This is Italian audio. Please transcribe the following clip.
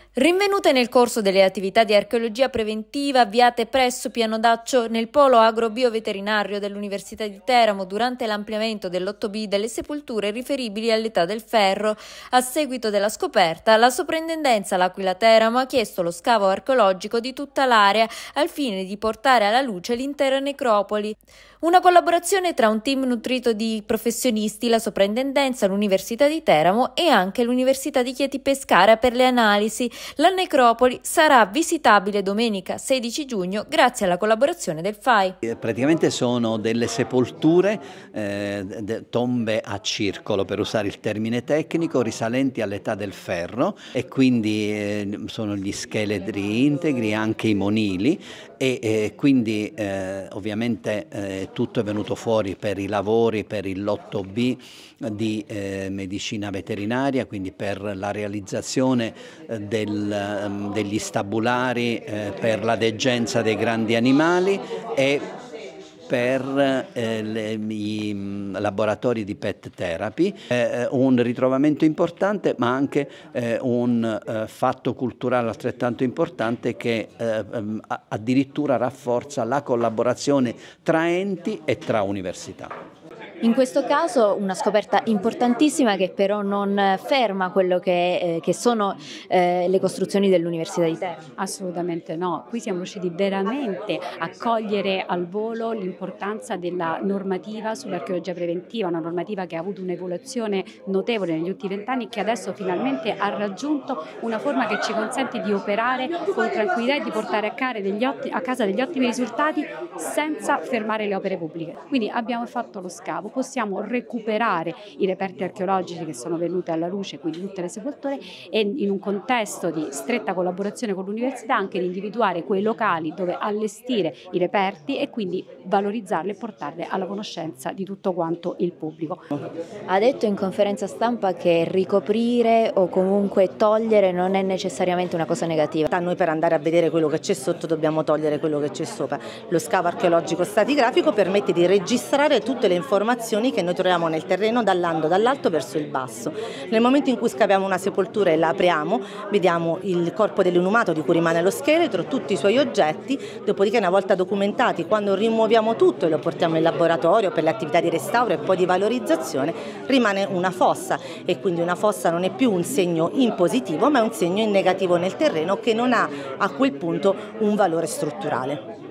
Rinvenute nel corso delle attività di archeologia preventiva avviate presso Piano Daccio nel polo agro-bioveterinario dell'Università di Teramo durante l'ampliamento dell'8B delle sepolture riferibili all'età del ferro, a seguito della scoperta, la Soprintendenza L'Aquila Teramo ha chiesto lo scavo archeologico di tutta l'area al fine di portare alla luce l'intera necropoli. Una collaborazione tra un team nutrito di professionisti, la Soprintendenza, l'Università di Teramo e anche l'Università di Chieti Pescara per le analisi. La necropoli sarà visitabile domenica 16 giugno grazie alla collaborazione del FAI. Praticamente sono delle sepolture, tombe a circolo per usare il termine tecnico, risalenti all'età del ferro e quindi sono gli scheletri integri, anche i monili e quindi ovviamente tutto è venuto fuori per i lavori, per il lotto B di medicina veterinaria, quindi per la realizzazione degli stabulari per la degenza dei grandi animali e per i laboratori di pet therapy, un ritrovamento importante ma anche un fatto culturale altrettanto importante che addirittura rafforza la collaborazione tra enti e tra università. In questo caso una scoperta importantissima che però non ferma quello che sono le costruzioni dell'Università di Teramo. Assolutamente no, qui siamo riusciti veramente a cogliere al volo l'importanza della normativa sull'archeologia preventiva, una normativa che ha avuto un'evoluzione notevole negli ultimi 20 anni e che adesso finalmente ha raggiunto una forma che ci consente di operare con tranquillità e di portare a casa degli ottimi risultati senza fermare le opere pubbliche. Quindi abbiamo fatto lo scavo, possiamo recuperare i reperti archeologici che sono venuti alla luce, quindi tutte le sepolture, e in un contesto di stretta collaborazione con l'università anche di individuare quei locali dove allestire i reperti e quindi valorizzarli e portarli alla conoscenza di tutto quanto il pubblico. Ha detto in conferenza stampa che ricoprire o comunque togliere non è necessariamente una cosa negativa. Noi per andare a vedere quello che c'è sotto dobbiamo togliere quello che c'è sopra. Lo scavo archeologico stratigrafico permette di registrare tutte le informazioni che noi troviamo nel terreno dall'alto verso il basso. Nel momento in cui scaviamo una sepoltura e la apriamo, vediamo il corpo dell'inumato di cui rimane lo scheletro, tutti i suoi oggetti, dopodiché una volta documentati, quando rimuoviamo tutto e lo portiamo in laboratorio per le attività di restauro e poi di valorizzazione, rimane una fossa e quindi una fossa non è più un segno in positivo ma è un segno in negativo nel terreno che non ha a quel punto un valore strutturale.